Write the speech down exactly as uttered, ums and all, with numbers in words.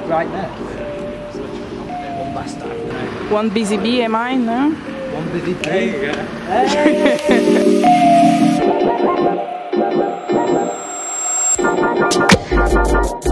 right there. One bastard. One busy bee am I, no? One busy bee. There you go. Hey.